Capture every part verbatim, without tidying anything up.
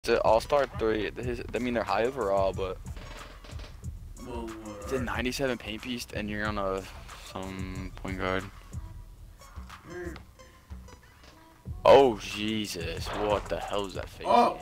It's an all-star three. His, I mean, they're high overall, but Well, it's a ninety-seven paint piece, and you're on a some point guard. Mm. Oh Jesus! What the hell is that face? Oh.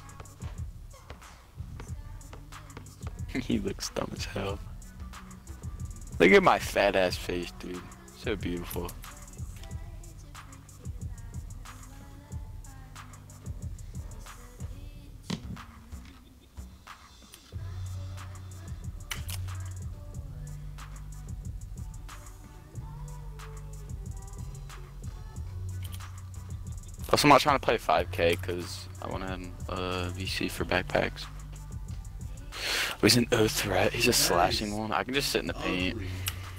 Man? He looks dumb as hell. Look at my fat ass face, dude. So beautiful. Plus, I'm not trying to play five K because I want to have a V C for backpacks. Oh, he's an O threat. He's a nice. Slashing one. I can just sit in the paint. Ugly.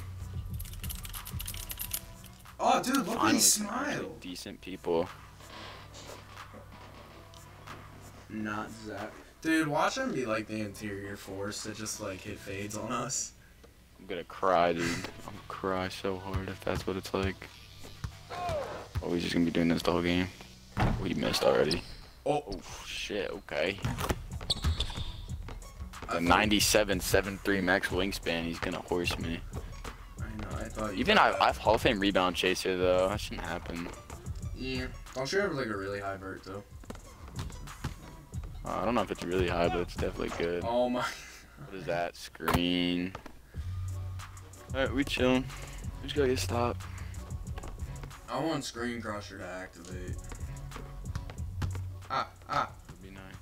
Oh, dude, look at he smile. Decent people. Not Zach. Dude, watch him be like the interior force that just like hit fades on us. I'm gonna cry, dude. I'm gonna cry so hard if that's what it's like. Oh, he's just gonna be doing this the whole game. Oh, he missed already. Oh, oh shit, okay. A ninety-seven seven three max wingspan, he's gonna horse me. I know, I thought you Even I, I have Hall of Fame rebound chaser though, that shouldn't happen. Yeah, don't you have like a really high vert though? Uh, I don't know if it's really high, but it's definitely good. Oh my. What is that? Screen. Alright, we chillin'. We just gotta get stopped. I want Screen Crusher to activate. Ah, ah. Would be nice.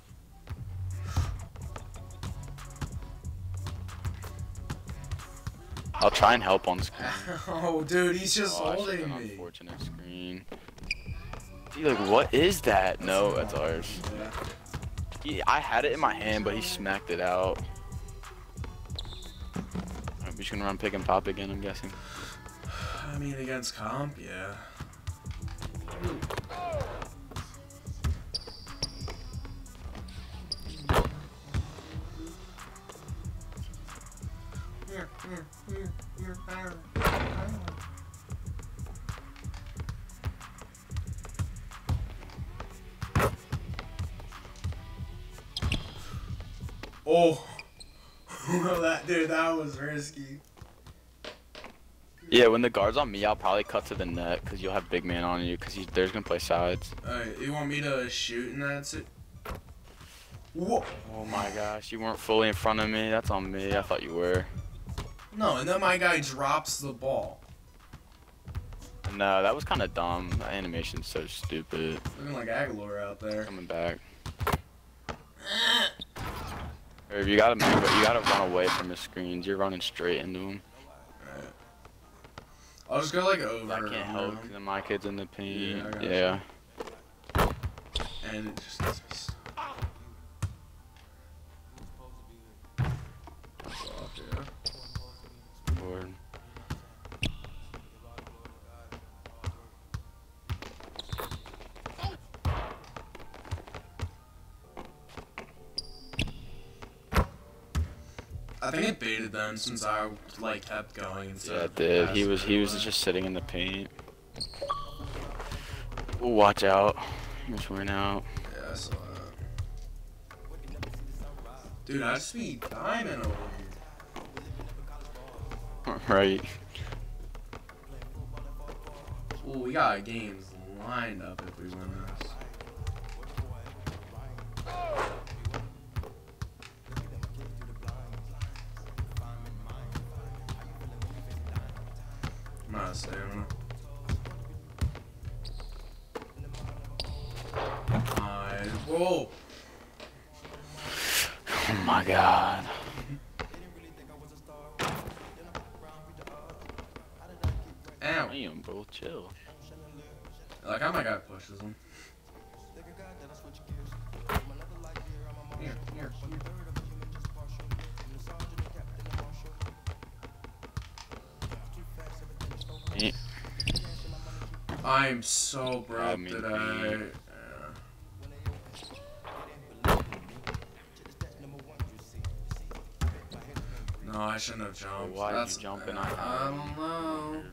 I'll try and help on screen. Oh, dude, he's just oh, holding me. Unfortunate screen. Dude, like, what is that? No, that's ours. Yeah. He, I had it in my hand, but he smacked it out. We're just gonna run pick and pop again, I'm guessing. I mean, against comp, yeah. Here, here, here, here, fire, fire. Oh, that dude, that was risky. Yeah, when the guard's on me, I'll probably cut to the net because you'll have big man on you because there's gonna play sides. Alright, you want me to shoot and that's it? Whoa. Oh my gosh, you weren't fully in front of me. That's on me. I thought you were. No, and then my guy drops the ball. No, that was kind of dumb. That animation's so stupid. Looking like Aguilar out there. Coming back. Or if you gotta move, you gotta run away from his screens. You're running straight into him. Right. I'll just go like over. I can't help because my kid's in the paint. Yeah. yeah. And it just lets me stop. Off, yeah. Board. I think it baited them since I like kept going. Yeah, it did. He was he was just sitting in the paint. Ooh, watch out. He's running out. Yeah, I saw that. Dude, I just be diamond over here. Right. Ooh, we got games lined up if we win this. I'm out of stamina. Nice. Whoa! Oh my god. Ow. Damn, bro, chill. Like, how my guy pushes him. Here, here, here. Yeah. I'm so broke I mean, today. me. Yeah. No, I shouldn't have jumped. Why That's, did you jump and I, I I don't know.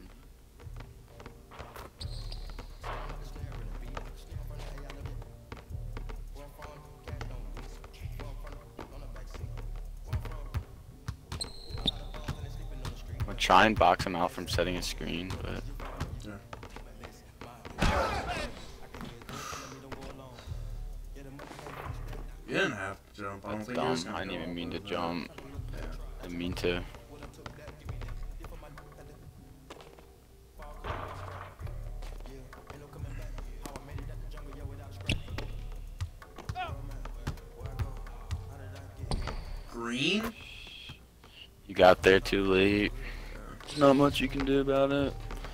try and box him out from setting a screen, but yeah. You didn't have to jump. I don't that's think you was dumb. gonna I didn't go even mean to with that. jump. Yeah. I didn't mean to. Green? You got there too late. There's not much you can do about it.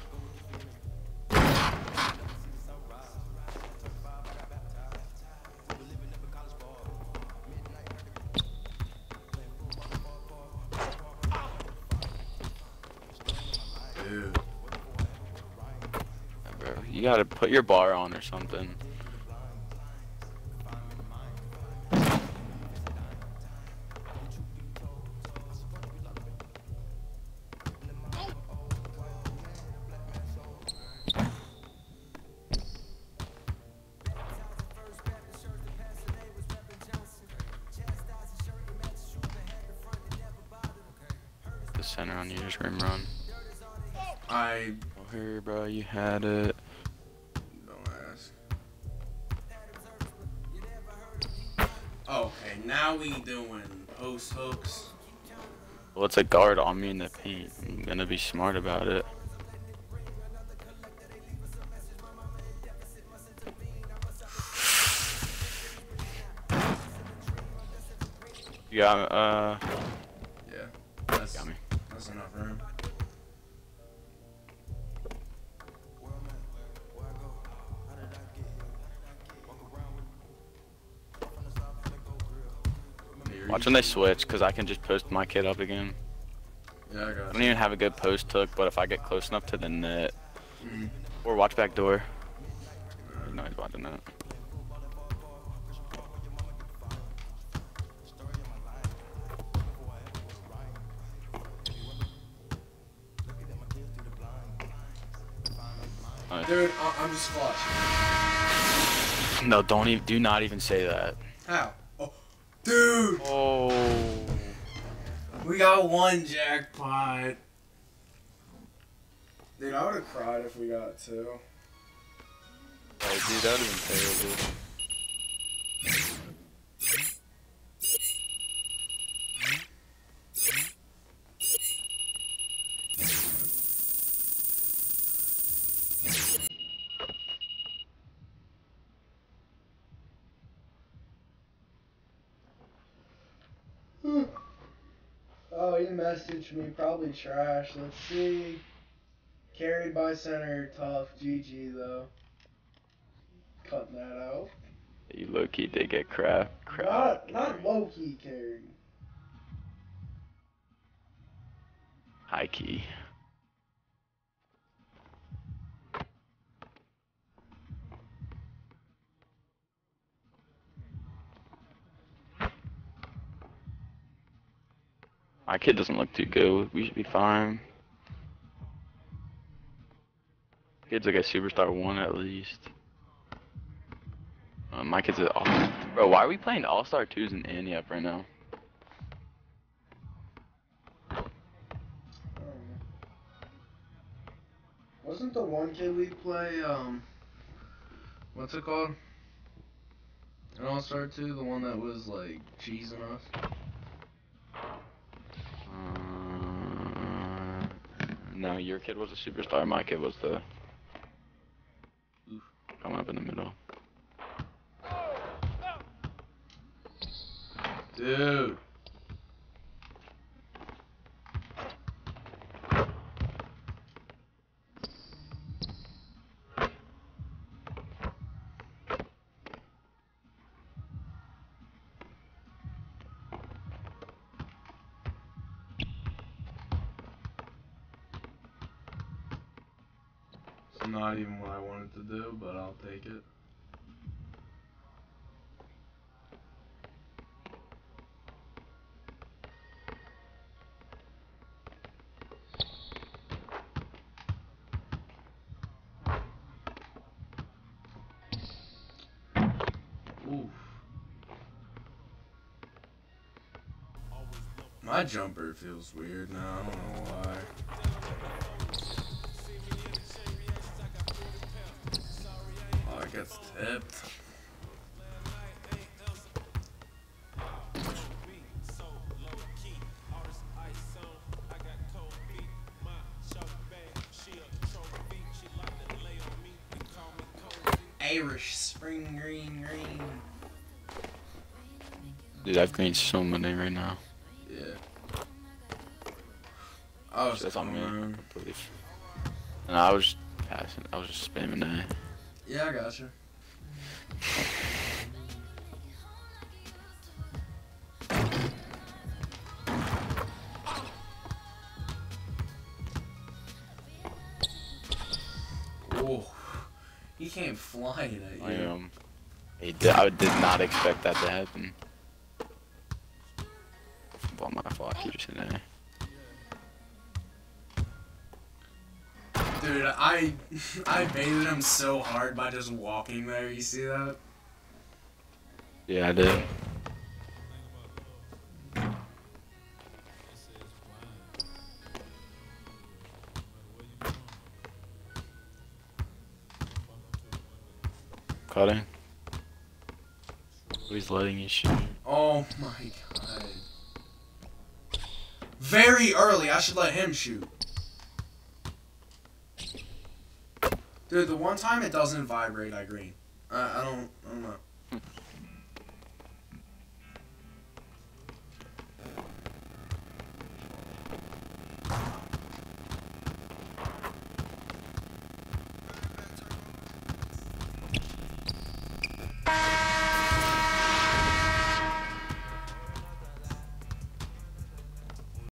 Dude. Bro, you gotta put your bar on or something. The center on you, just rim run. I Oh, here, bro, you had it. don't ask. Okay, now we doing post hooks. Well, it's a guard on me in the paint. I'm gonna be smart about it. You got, uh, Yeah, that's got me. that's enough room. Watch when they switch, because I can just post my kid up again. Yeah, I I got don't you. even have a good post hook, but if I get close enough to the net, Mhm. or watch back door. No, he's watching that. Nice. Dude, I I'm just clutch. No, don't even. Do not even say that. How? Oh, dude, Oh. we got one jackpot. Dude, I would have cried if we got two. Oh, dude, that would have been terrible. Oh, he messaged me, probably trash. Let's see. Carried by center, tough. G G though. Cutting that out. You low key did get crap. Crap. Not, not low key carried. High key. My kid doesn't look too good. We should be fine. Kid's like a superstar one at least. Uh, my kid's an all. Bro, why are we playing All Star twos and Annie up right now? Wasn't the one kid we play, um, what's it called? An All-Star two, the one that was, like, cheesing us? Uh, no, your kid was a superstar. My kid was the. Oof, coming up in the middle. Dude. It's not even what I wanted to do, but I'll take it. Oof. My jumper feels weird now. I don't know why. Oh, it gets tipped. Irish spring green green. Dude, I've green so many right now. Yeah. I was That's on me, coming. I believe. And I was passing. I was just spamming A. Yeah, I gotcha. Oh, he came flying at you. I am. He did, I did not expect that to happen. Well, my fault. He just in A. Dude, I I baited him so hard by just walking there. You see that? Yeah, I did. Cutting. He's letting you shoot. Oh my god. Very early. I should let him shoot. Dude, the one time it doesn't vibrate, I green. I, I don't, I don't know.